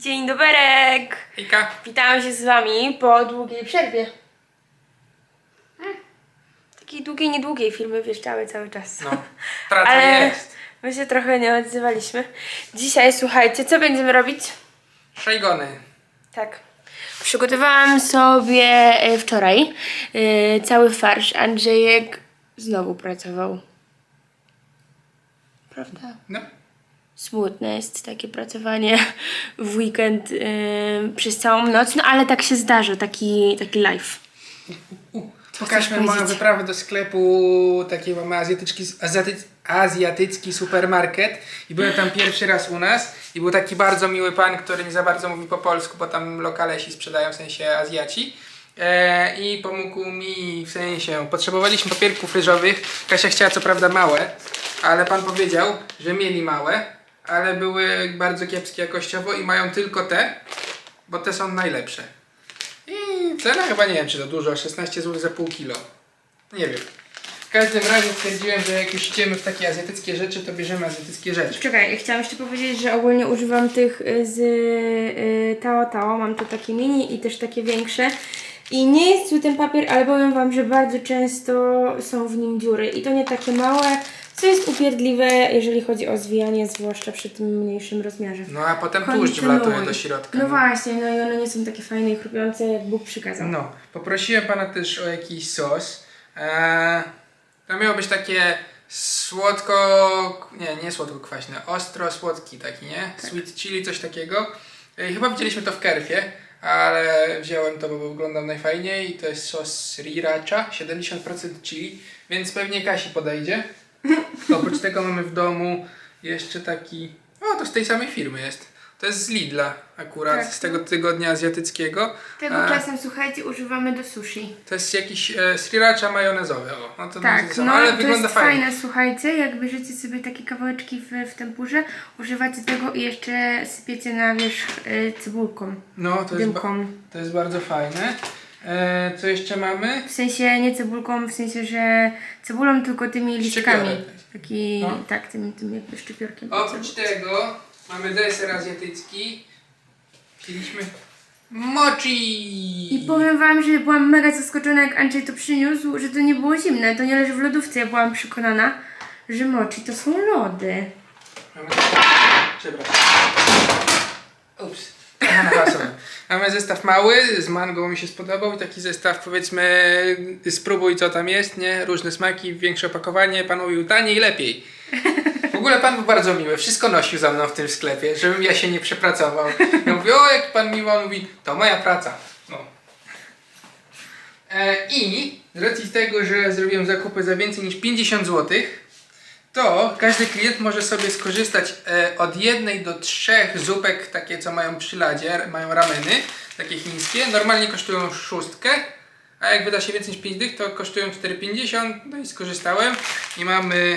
Dzień doberek! Hejka! Witam się z wami po długiej przerwie. Takiej długiej, niedługiej filmy wjeżdżały cały czas. No, praca ale jest. my się trochę nie odzywaliśmy. Dzisiaj, słuchajcie, co będziemy robić? Szajgony. Tak. Przygotowałam sobie wczoraj cały farsz. Andrzejek znowu pracował. Prawda? No. Smutne jest takie pracowanie w weekend przez całą noc, no ale tak się zdarza, taki live. Pokażmy moją wyprawę do sklepu, taki mamy azjatycki supermarket i byłem tam pierwszy raz u nas i był taki bardzo miły pan, który nie za bardzo mówi po polsku, bo tam lokalesi sprzedają, w sensie Azjaci. I pomógł mi, w sensie potrzebowaliśmy papierków ryżowych. Kasia chciała co prawda małe, ale pan powiedział, że mieli małe, ale były bardzo kiepskie jakościowo i mają tylko te, bo te są najlepsze. I cena chyba nie wiem czy to dużo, 16 zł za pół kilo. Nie wiem. W każdym razie stwierdziłem, że jak już idziemy w takie azjatyckie rzeczy, to bierzemy azjatyckie rzeczy. Czekaj, chciałam jeszcze powiedzieć, że ogólnie używam tych z Tao. Mam tu takie mini i też takie większe. I nie jest zły ten papier, ale powiem wam, że bardzo często są w nim dziury. I to nie takie małe, co jest upierdliwe, jeżeli chodzi o zwijanie, zwłaszcza przy tym mniejszym rozmiarze. No a potem tłuszcz wlatuje do środka. No właśnie, no i one nie są takie fajne i chrupiące, jak Bóg przykazał. No, poprosiłem pana też o jakiś sos. To miało być takie słodko... Nie słodko-kwaśne, ostro-słodki taki, nie? Tak. Sweet chili, coś takiego. Chyba widzieliśmy to w Kerfie, ale wziąłem to, bo wyglądał najfajniej. To jest sos sriracha, 70% chili, więc pewnie Kasi podejdzie. Oprócz tego mamy w domu jeszcze taki... O, to z tej samej firmy jest. To jest z Lidla akurat, tak, z tego tygodnia azjatyckiego. Tego czasem, słuchajcie, używamy do sushi. To jest jakiś sriracha majonezowy. O, no to tak, no, ale wygląda jest fajnie. Fajne, słuchajcie, jak bierzecie sobie takie kawałeczki w tempurze, używacie tego i jeszcze sypiecie na wierzch cebulką. No, dymką. To jest bardzo fajne. Co jeszcze mamy? W sensie nie cebulką, w sensie, że cebulą, tylko tymi listkami. Taki, no. Tak, tym jakby szczypiorkiem. Oprócz tego mamy deser azjatycki. Wzięliśmy mochi. I powiem wam, że byłam mega zaskoczona, jak Andrzej to przyniósł, że to nie było zimne. To nie leży w lodówce. Ja byłam przekonana, że mochi to są lody. Przepraszam. Ups. Mamy zestaw mały, z mango mi się spodobał i taki zestaw, powiedzmy, spróbuj co tam jest, nie? Różne smaki, większe opakowanie, pan mówił taniej i lepiej. W ogóle pan był bardzo miły, wszystko nosił za mną w tym sklepie, żebym ja się nie przepracował. Ja mówię, o jak pan miły, on mówi, to moja praca. No. I z racji tego, że zrobiłem zakupy za więcej niż 50 zł, to każdy klient może sobie skorzystać od 1 do 3 zupek, takie co mają przy ladzie, mają rameny, takie chińskie. Normalnie kosztują 6, a jak wyda się więcej niż 5 dych, to kosztują 4,50. No i skorzystałem. I mamy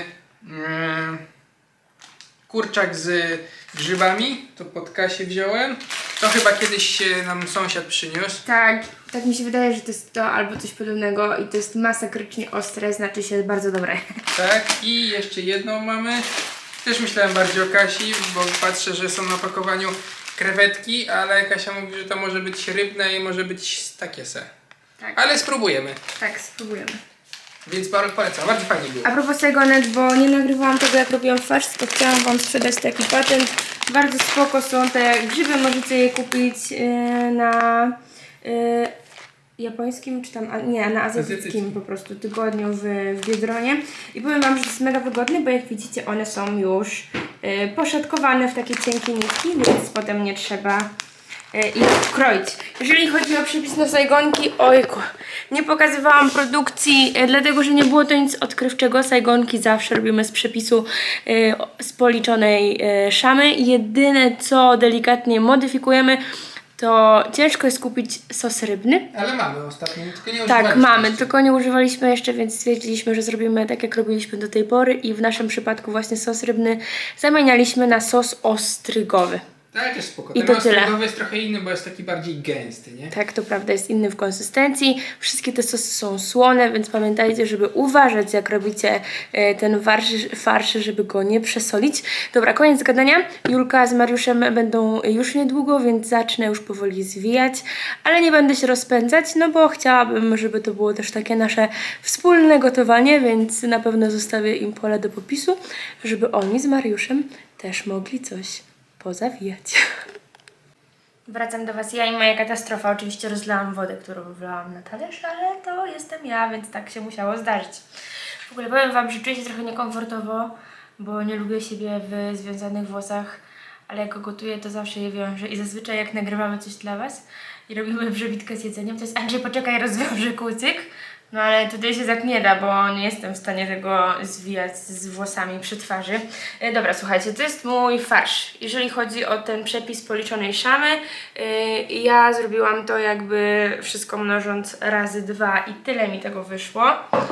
kurczak z grzybami, to pod Kasię wziąłem. To chyba kiedyś nam sąsiad przyniósł. Tak mi się wydaje, że to jest to albo coś podobnego i to jest masakrycznie ostre, znaczy się bardzo dobre. Tak, i jeszcze jedną mamy. Też myślałem bardziej o Kasi, bo patrzę, że są na opakowaniu krewetki, ale Kasia mówi, że to może być rybne i może być takie se. Tak. Ale spróbujemy. Tak, spróbujemy. Więc polecam, bardzo fajnie było. A propos Saigonet, bo nie nagrywałam tego, jak robiłam farsz, to chciałam wam sprzedać taki patent. Bardzo spoko są te grzyby, możecie je kupić na japońskim, czy tam, nie, na azjatyckim po prostu tygodniu w Biedronie. I powiem wam, że to jest mega wygodne, bo jak widzicie, one są już poszatkowane w takie cienkie nitki, więc potem nie trzeba ich kroić. Jeżeli chodzi o przepis na sajgonki, ojku, nie pokazywałam produkcji, dlatego że nie było to nic odkrywczego. Sajgonki zawsze robimy z przepisu z policzonej szamy. Jedyne co delikatnie modyfikujemy, to ciężko jest kupić sos rybny. Ale mamy ostatnio, tylko nie używaliśmy. Tak, mamy, tylko nie używaliśmy jeszcze, więc stwierdziliśmy, że zrobimy tak, jak robiliśmy do tej pory i w naszym przypadku właśnie sos rybny zamienialiśmy na sos ostrygowy. Tak, też spoko. I Ten to tyle. ostrygowy jest trochę inny, bo jest taki bardziej gęsty, nie? Tak, to prawda, jest inny w konsystencji. Wszystkie te sosy są słone, więc pamiętajcie, żeby uważać, jak robicie ten farsz, żeby go nie przesolić. Dobra, koniec gadania. Julka z Mariuszem będą już niedługo, więc zacznę już powoli zwijać, ale nie będę się rozpędzać, no bo chciałabym, żeby to było też takie nasze wspólne gotowanie, więc na pewno zostawię im pole do popisu, żeby oni z Mariuszem też mogli coś pozawijać. Wracam do Was, ja i moja katastrofa. Oczywiście rozlałam wodę, którą wlałam na talerz, ale to jestem ja, więc tak się musiało zdarzyć. W ogóle powiem Wam, że czuję się trochę niekomfortowo, bo nie lubię siebie w związanych włosach, ale jak go gotuję, to zawsze je wiążę i zazwyczaj jak nagrywamy coś dla Was i robimy przebitkę z jedzeniem, to jest Andrzej, poczekaj, rozwiążę kucyk. No ale tutaj się tak nie da, bo nie jestem w stanie tego zwijać z włosami przy twarzy. Dobra, słuchajcie, to jest mój farsz. Jeżeli chodzi o ten przepis policzonej szamy, ja zrobiłam to jakby wszystko mnożąc razy 2 i tyle mi tego wyszło.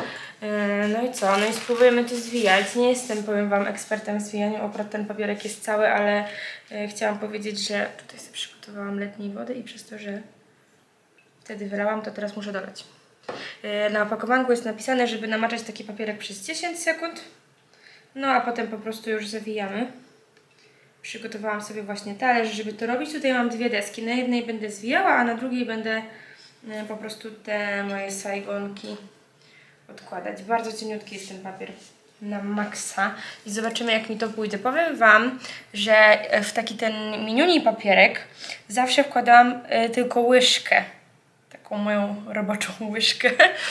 No i co? No i spróbujemy to zwijać. Nie jestem, powiem Wam, ekspertem w zwijaniu. Akurat ten papierek jest cały, ale chciałam powiedzieć, że tutaj sobie przygotowałam letniej wody i przez to, że wtedy wylałam, to teraz muszę dolać. Na opakowanku jest napisane, żeby namaczać taki papierek przez 10 sekund. No a potem po prostu już zawijamy. Przygotowałam sobie właśnie talerz, żeby to robić. Tutaj mam 2 deski. Na jednej będę zwijała, a na drugiej będę po prostu te moje sajgonki odkładać. Bardzo cieniutki jest ten papier na maksa. I zobaczymy, jak mi to pójdzie. Powiem Wam, że w taki ten miniuni papierek zawsze wkładałam tylko łyżkę. Taką moją roboczą łyżkę.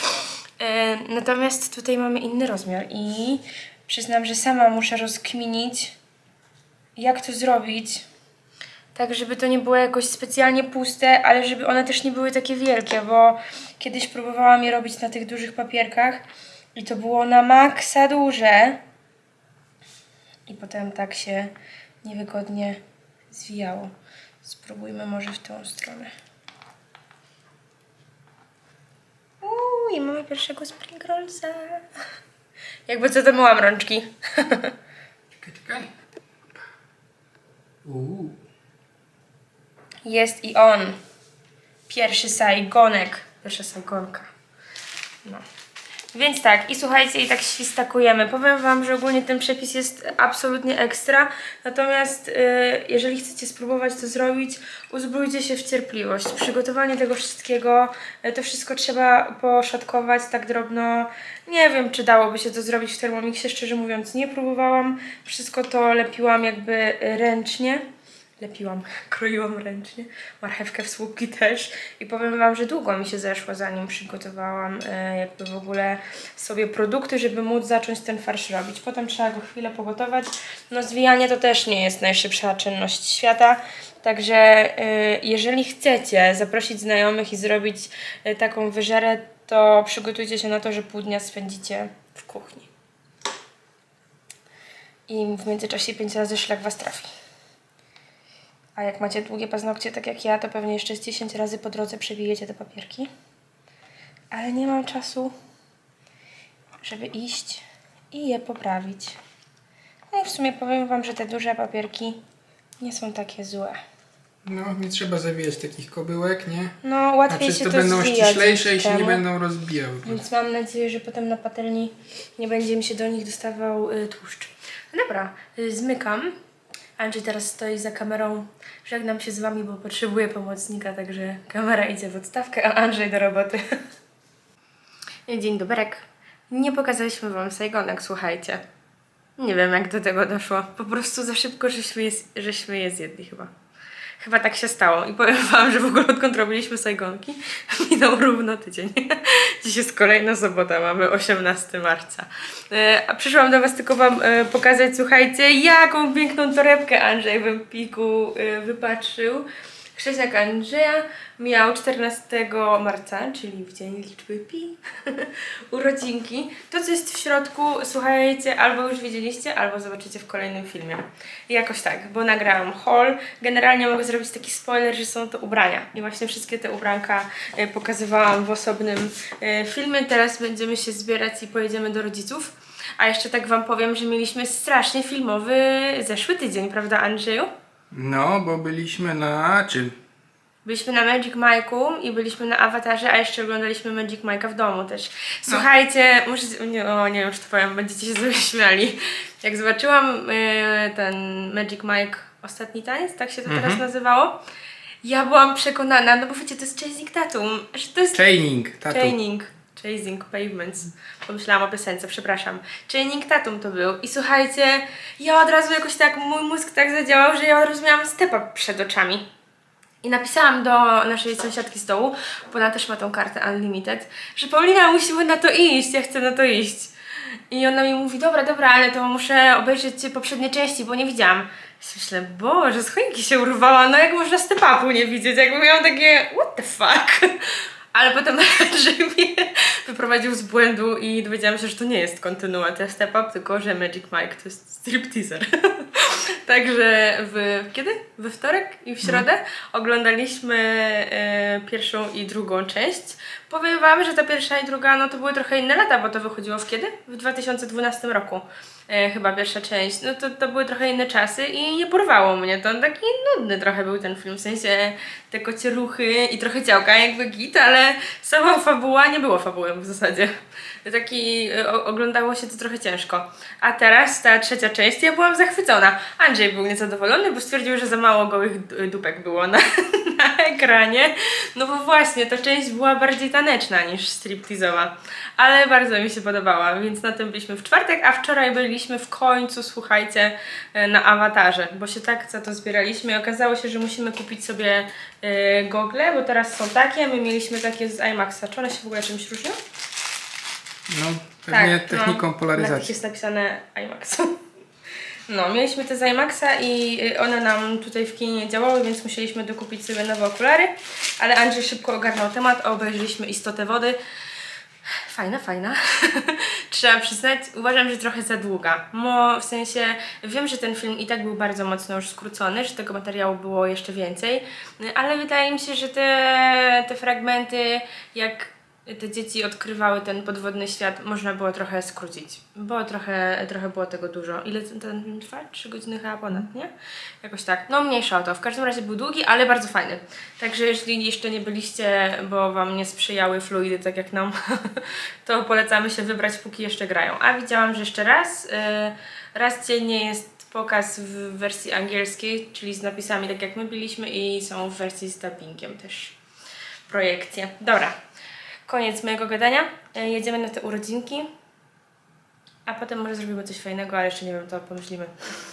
Natomiast tutaj mamy inny rozmiar i przyznam, że sama muszę rozkminić, jak to zrobić, tak żeby to nie było jakoś specjalnie puste, ale żeby one też nie były takie wielkie, bo kiedyś próbowałam je robić na tych dużych papierkach i to było na maksa duże i potem tak się niewygodnie zwijało. Spróbujmy może w tą stronę. I mamy pierwszego spring rollsa. Jakby co, to myłam rączki. Czekaj. Jest i on. Pierwszy sajgonek. Pierwsza sajgonka. No. Więc tak, i słuchajcie, i tak świstakujemy. Powiem Wam, że ogólnie ten przepis jest absolutnie ekstra. Natomiast jeżeli chcecie spróbować to zrobić, uzbrójcie się w cierpliwość. Przygotowanie tego wszystkiego, to wszystko trzeba poszatkować tak drobno. Nie wiem, czy dałoby się to zrobić w Thermomixie, szczerze mówiąc nie próbowałam. Wszystko to lepiłam jakby ręcznie. Kroiłam ręcznie, marchewkę w słupki też i powiem Wam, że długo mi się zeszło, zanim przygotowałam jakby w ogóle sobie produkty, żeby móc zacząć ten farsz robić. Potem trzeba go chwilę pogotować. No zwijanie to też nie jest najszybsza czynność świata, także jeżeli chcecie zaprosić znajomych i zrobić taką wyżerę, to przygotujcie się na to, że pół dnia spędzicie w kuchni. I w międzyczasie 5 razy szlak Was trafi. A jak macie długie paznokcie, tak jak ja, to pewnie jeszcze z 10 razy po drodze przebijecie te papierki. Ale nie mam czasu, żeby iść i je poprawić. No i w sumie powiem Wam, że te duże papierki nie są takie złe. No, nie trzeba zawijać takich kobyłek, nie? No, łatwiej się to będą zwijać ściślejsze i się nie będą rozbijały. Więc mam nadzieję, że potem na patelni nie będzie mi się do nich dostawał tłuszcz. No dobra, zmykam. Andrzej teraz stoi za kamerą. Żegnam się z Wami, bo potrzebuję pomocnika, także kamera idzie w odstawkę, a Andrzej do roboty. Dzień doberek. Nie pokazaliśmy Wam sajgonek, słuchajcie. Nie wiem, jak do tego doszło. Po prostu za szybko, żeśmy je zjedli chyba. Chyba tak się stało i powiem Wam, że w ogóle odkąd robiliśmy sajgonki, minął równo tydzień. Dziś jest kolejna sobota, mamy 18 marca. A przyszłam do Was tylko Wam pokazać, słuchajcie, jaką piękną torebkę Andrzej w Empiku wypatrzył. Krzysiek Andrzeja miał 14 marca, czyli w dzień liczby pi, urodzinki. To, co jest w środku, słuchajcie, albo już widzieliście, albo zobaczycie w kolejnym filmie. Jakoś tak, bo nagrałam haul. Generalnie mogę zrobić taki spoiler, że są to ubrania. I właśnie wszystkie te ubranka pokazywałam w osobnym filmie. Teraz będziemy się zbierać i pojedziemy do rodziców. A jeszcze tak Wam powiem, że mieliśmy strasznie filmowy zeszły tydzień, prawda Andrzeju? No, bo byliśmy na czym? Byliśmy na Magic Mike'u i byliśmy na Awatarze, a jeszcze oglądaliśmy Magic Mike'a w domu też. Słuchajcie, muszę... nie wiem, czy to powiem, będziecie się sobie śmiali. Jak zobaczyłam ten Magic Mike Ostatni Taniec, tak się to teraz nazywało, ja byłam przekonana, no bo wiecie, to jest Chasing Tatum, że to jest... Chasing Pavements. Pomyślałam o piosence, przepraszam. Chaining Tatum to był. I słuchajcie, ja od razu jakoś tak, mój mózg tak zadziałał, że ja od razu miałam step up przed oczami. I napisałam do naszej sąsiadki z dołu, bo ona też ma tą kartę Unlimited, że Paulina, musimy na to iść, ja chcę na to iść. I ona mi mówi, dobra, ale to muszę obejrzeć poprzednie części, bo nie widziałam. Myślę, Boże, z choinki się urwała, no jak można step upu nie widzieć, jakby miałam takie, what the fuck? Ale potem Andrzej mnie wyprowadził z błędu i dowiedziałam się, że to nie jest kontynuacja Step Up, tylko że Magic Mike to jest stripteaser. Także kiedy? We wtorek i w środę oglądaliśmy pierwszą i drugą część. Powiem wam, że ta pierwsza i druga, no to były trochę inne lata, bo to wychodziło w kiedy? W 2012 roku. Chyba pierwsza część, no to były trochę inne czasy i nie porwało mnie to. Taki nudny trochę był ten film, w sensie te kocie ruchy i trochę ciałka jakby git, ale sama fabuła nie było fabułem w zasadzie. Oglądało się to trochę ciężko. A teraz ta trzecia część, ja byłam zachwycona. Andrzej był niezadowolony, bo stwierdził, że za mało gołych dupek było na ekranie. No bo właśnie, ta część była bardziej taneczna niż stripteasowa. Ale bardzo mi się podobała, więc na tym byliśmy w czwartek, a wczoraj byliśmy w końcu, słuchajcie, na Awatarze, bo się tak za to zbieraliśmy i okazało się, że musimy kupić sobie gogle, bo teraz są takie, my mieliśmy takie z IMAX-a. Czy one się w ogóle czymś różnią? No, pewnie tak, techniką polaryzacji. Na jest napisane IMAX. No, mieliśmy te z IMAX-a i one nam tutaj w kinie nie działały, więc musieliśmy dokupić sobie nowe okulary, ale Andrzej szybko ogarnął temat, obejrzeliśmy Istotę Wody. Fajna. Trzeba przyznać, uważam, że trochę za długa. W sensie, wiem, że ten film i tak był bardzo mocno już skrócony, że tego materiału było jeszcze więcej, ale wydaje mi się, że te fragmenty, jak te dzieci odkrywały ten podwodny świat, można było trochę skrócić, bo trochę było tego dużo. Ile ten film trwa? 3 godziny chyba ponad, nie? Jakoś tak. No mniejsza o to. W każdym razie był długi, ale bardzo fajny. Także jeśli jeszcze nie byliście, bo wam nie sprzyjały fluidy tak jak nam, to polecamy się wybrać, póki jeszcze grają. A widziałam, że jeszcze raz dziennie jest pokaz w wersji angielskiej, czyli z napisami tak jak my byliśmy i są w wersji z dubbingiem też projekcje. Dobra. Koniec mojego gadania. Jedziemy na te urodzinki, a potem może zrobimy coś fajnego, ale jeszcze nie wiem, to pomyślimy.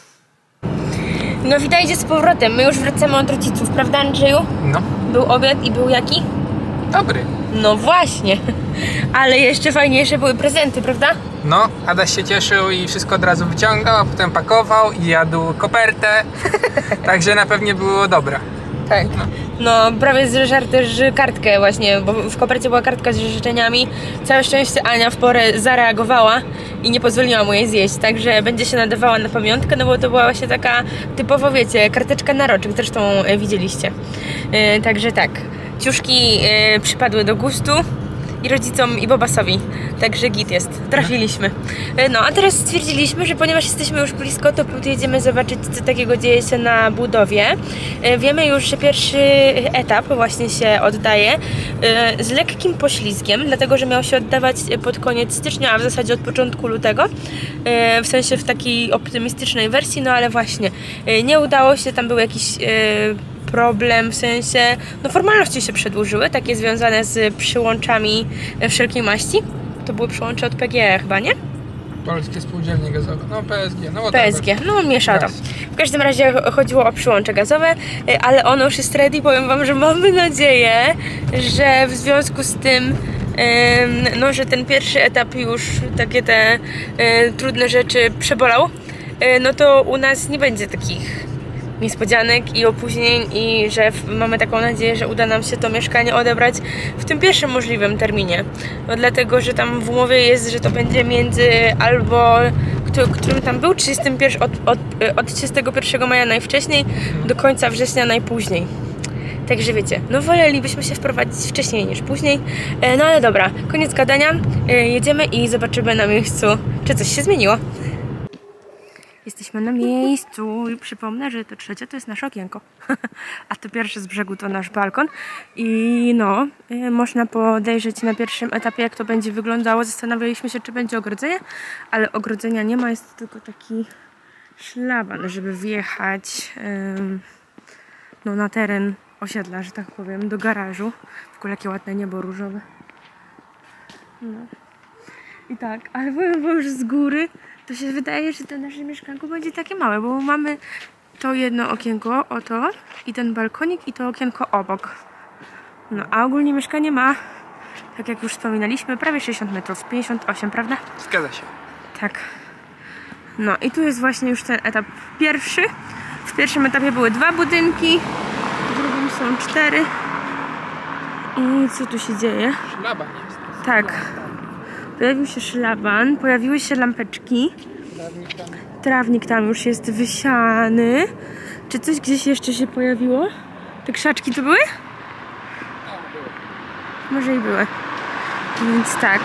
No witajcie z powrotem. My już wracamy od rodziców, prawda Andrzeju? No. Był obiad i był jaki? Dobry. No właśnie. Ale jeszcze fajniejsze były prezenty, prawda? No, Adaś się cieszył i wszystko od razu wyciągał, a potem pakował i jadł kopertę. Także na pewno było dobre. Tak. No, prawie zżarł też kartkę właśnie, bo w kopercie była kartka z życzeniami. Całe szczęście Ania w porę zareagowała i nie pozwoliła mu jej zjeść, także będzie się nadawała na pamiątkę, no bo to była właśnie taka typowo, wiecie, karteczka na roczek, zresztą widzieliście. Także tak, ciuszki przypadły do gustu i rodzicom, i Bobasowi. Także git jest. Trafiliśmy. No, a teraz stwierdziliśmy, że ponieważ jesteśmy już blisko, to jedziemy zobaczyć, co takiego dzieje się na budowie. Wiemy już, że pierwszy etap właśnie się oddaje z lekkim poślizgiem, dlatego, że miał się oddawać pod koniec stycznia, a w zasadzie od początku lutego. W sensie w takiej optymistycznej wersji, no ale właśnie nie udało się, tam był jakiś problem, w sensie, no formalności się przedłużyły, takie związane z przyłączami wszelkiej maści. To były przyłącze od PGE chyba, nie? Polskie Spółdzielnie Gazowe, no PSG, no PSG, no miesza to. W każdym razie chodziło o przyłącze gazowe, ale ono już jest ready, powiem wam, że mamy nadzieję, że w związku z tym no, że ten pierwszy etap już takie te trudne rzeczy przebolał, no to u nas nie będzie takich niespodzianek i opóźnień i że mamy taką nadzieję, że uda nam się to mieszkanie odebrać w tym pierwszym możliwym terminie. No dlatego, że tam w umowie jest, że to będzie między albo, którym tam był, od 31 maja najwcześniej do końca września najpóźniej. Także wiecie, no wolelibyśmy się wprowadzić wcześniej niż później, no ale dobra, koniec gadania, jedziemy i zobaczymy na miejscu, czy coś się zmieniło. Jesteśmy na miejscu i przypomnę, że to trzecie to jest nasze okienko. A to pierwsze z brzegu to nasz balkon. I no, można podejrzeć na pierwszym etapie, jak to będzie wyglądało. Zastanawialiśmy się, czy będzie ogrodzenie, ale ogrodzenia nie ma, jest tylko taki szlaban, żeby wjechać no, na teren osiedla, że tak powiem, do garażu. W ogóle jakie ładne niebo różowe. No. I tak, ale powiem wam, że z góry to się wydaje, że to nasze mieszkanko będzie takie małe, bo mamy to jedno okienko, oto, i ten balkonik, i to okienko obok. No, a ogólnie mieszkanie ma, tak jak już wspominaliśmy, prawie 60 metrów, 58, prawda? Zgadza się. Tak. No i tu jest właśnie już ten etap pierwszy. W pierwszym etapie były 2 budynki, w drugim są 4. I co tu się dzieje? Szlaban jest. Tak. Pojawił się szlaban, pojawiły się lampeczki. Trawnik tam już jest wysiany. Czy coś gdzieś jeszcze się pojawiło? Te krzaczki to były? Może i były. Więc tak.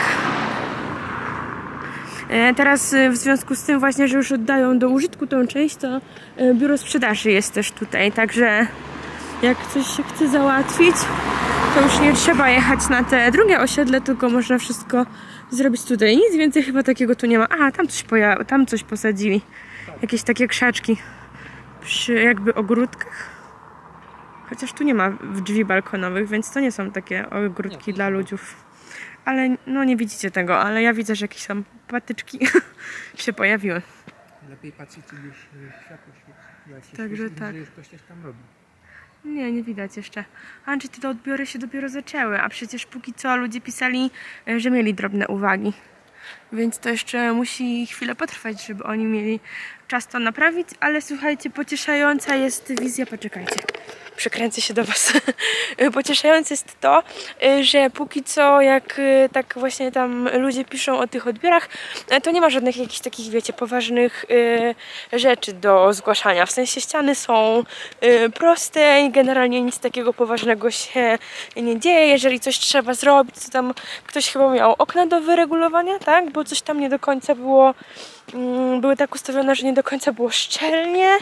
Teraz w związku z tym właśnie, że już oddają do użytku tą część, to biuro sprzedaży jest też tutaj. Także jak coś się chce załatwić, to już nie trzeba jechać na te drugie osiedle, tylko można wszystko zrobić tutaj. Nic więcej chyba takiego tu nie ma. A, tam coś posadzili. Jakieś takie krzaczki przy jakby ogródkach. Chociaż tu nie ma drzwi balkonowych, więc to nie są takie ogródki dla ludziów. Ale no nie widzicie tego, ale ja widzę, że jakieś tam patyczki się pojawiły. Lepiej patrzeć, czy już światło świeci. Także tak. Że już ktoś coś tam robi. Nie widać jeszcze. Andrzej, te odbiory się dopiero zaczęły, a przecież póki co ludzie pisali, że mieli drobne uwagi. Więc to jeszcze musi chwilę potrwać, żeby oni mieli czas to naprawić, ale słuchajcie, pocieszająca jest wizja, poczekajcie, przekręcę się do was. Pocieszające jest to, że póki co, jak tak właśnie tam ludzie piszą o tych odbiorach, to nie ma żadnych jakichś takich, wiecie, poważnych rzeczy do zgłaszania. W sensie ściany są proste i generalnie nic takiego poważnego się nie dzieje. Jeżeli coś trzeba zrobić, to tam ktoś chyba miał okna do wyregulowania, tak? Bo coś tam nie do końca było, były tak ustawione, że nie do końca było szczelnie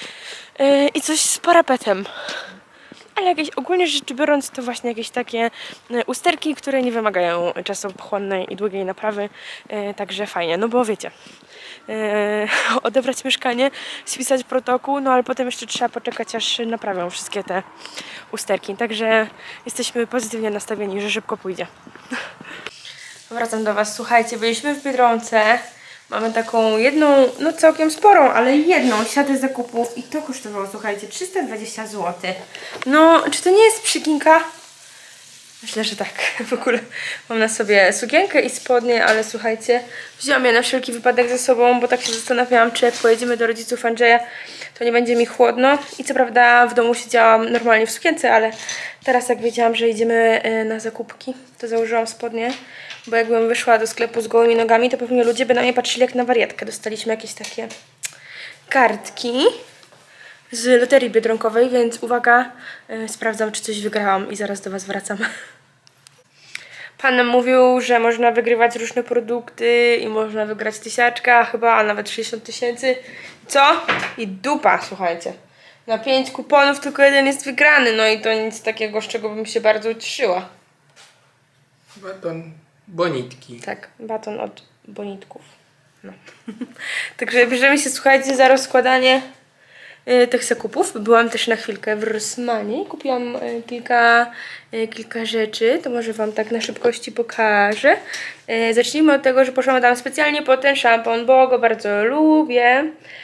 i coś z parapetem. Ale jakieś ogólnie rzecz biorąc, to właśnie jakieś takie usterki, które nie wymagają czasochłonnej i długiej naprawy, także fajnie, no bo wiecie, odebrać mieszkanie, spisać protokół, no ale potem jeszcze trzeba poczekać, aż naprawią wszystkie te usterki, także jesteśmy pozytywnie nastawieni, że szybko pójdzie. Wracam do was, słuchajcie, byliśmy w Biedronce. Mamy taką jedną, no całkiem sporą, ale jedną siatę zakupów i to kosztowało, słuchajcie, 320 zł. No, czy to nie jest przykinka? Myślę, że tak. W ogóle mam na sobie sukienkę i spodnie, ale słuchajcie, wzięłam je na wszelki wypadek ze sobą, bo tak się zastanawiałam, czy jak pojedziemy do rodziców Andrzeja, to nie będzie mi chłodno. I co prawda w domu siedziałam normalnie w sukience, ale teraz jak wiedziałam, że idziemy na zakupki, to założyłam spodnie. Bo jakbym wyszła do sklepu z gołymi nogami, to pewnie ludzie by na mnie patrzyli jak na wariatkę. Dostaliśmy jakieś takie kartki z loterii biedronkowej, więc uwaga, sprawdzam, czy coś wygrałam i zaraz do was wracam. Pan nam mówił, że można wygrywać różne produkty i można wygrać 1000, chyba, a nawet 60 000. Co? I dupa, słuchajcie. Na 5 kuponów tylko jeden jest wygrany, no i to nic takiego, z czego bym się bardzo ucieszyła. Baton bonitki. Tak, baton od bonitków. No. Także bierzemy się, słuchajcie, za rozkładanie tych zakupów. Byłam też na chwilkę w Rossmanie. Kupiłam kilka rzeczy. To może wam tak na szybkości pokażę. Zacznijmy od tego, że poszłam tam specjalnie po ten szampon, bo go bardzo lubię.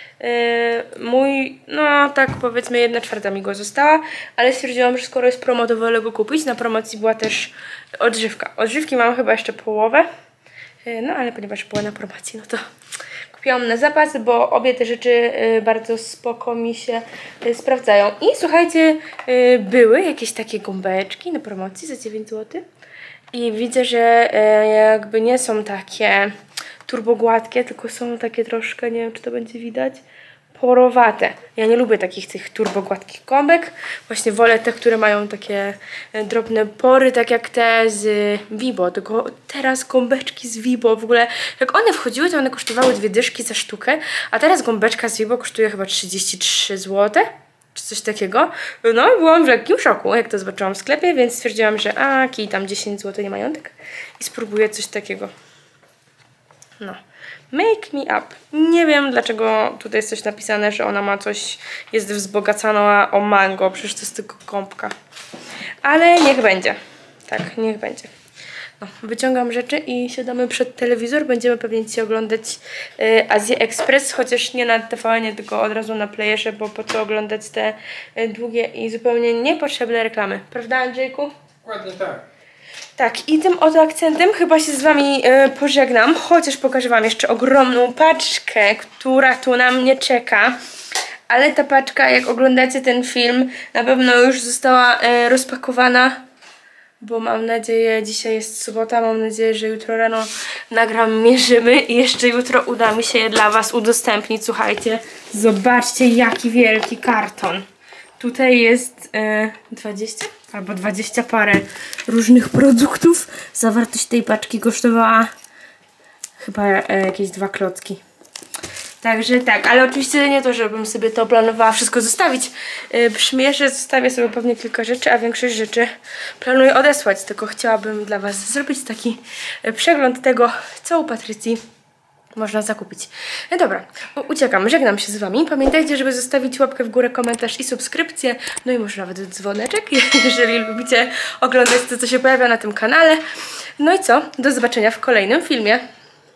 Mój, no tak powiedzmy 1/4 mi go została, ale stwierdziłam, że skoro jest promo, to wolę go kupić. Na promocji była też odżywka. Odżywki mam chyba jeszcze połowę, no ale ponieważ była na promocji, no to kupiłam na zapas, bo obie te rzeczy bardzo spoko mi się sprawdzają. I słuchajcie, były jakieś takie gąbeczki na promocji za 9 zł i widzę, że jakby nie są takie turbo gładkie, tylko są takie troszkę, nie wiem czy to będzie widać, porowate. Ja nie lubię takich tych turbo gładkich gąbek. Właśnie wolę te, które mają takie drobne pory, tak jak te z Vibo. Tylko teraz gąbeczki z Vibo, w ogóle jak one wchodziły, to one kosztowały 2 dyszki za sztukę, a teraz gąbeczka z Vibo kosztuje chyba 33 zł. Czy coś takiego. No, byłam w lekkim szoku, jak to zobaczyłam w sklepie, więc stwierdziłam, że kij tam 10 zł nie majątek i spróbuję coś takiego. No. Make me up. Nie wiem, dlaczego tutaj jest coś napisane, że ona ma coś, jest wzbogacana o mango, przecież to jest tylko gąbka. Ale niech będzie. Tak, niech będzie. No, wyciągam rzeczy i siadamy przed telewizor. Będziemy pewnie dzisiaj oglądać Azję Express, chociaż nie na TVN-ie, tylko od razu na playerze, bo po co oglądać te długie i zupełnie niepotrzebne reklamy. Prawda, Andrzejku? Dokładnie tak. Tak, i tym oto akcentem chyba się z Wami pożegnam, chociaż pokażę Wam jeszcze ogromną paczkę, która tu na mnie czeka. Ale ta paczka, jak oglądacie ten film, na pewno już została rozpakowana, bo mam nadzieję, dzisiaj jest sobota, mam nadzieję, że jutro rano nagram mierzymy i jeszcze jutro uda mi się je dla Was udostępnić. Słuchajcie, zobaczcie jaki wielki karton. Tutaj jest 20 albo 20 parę różnych produktów. Zawartość tej paczki kosztowała chyba jakieś 2 klocki. Także tak, ale oczywiście nie to, żebym sobie to planowała wszystko zostawić. Przymierzę, zostawię sobie pewnie kilka rzeczy, a większość rzeczy planuję odesłać. Tylko chciałabym dla Was zrobić taki przegląd tego, co u Patrycji można zakupić. No dobra, uciekam, żegnam się z Wami. Pamiętajcie, żeby zostawić łapkę w górę, komentarz i subskrypcję. No i może nawet dzwoneczek, jeżeli lubicie oglądać to, co się pojawia na tym kanale. No i co? Do zobaczenia w kolejnym filmie.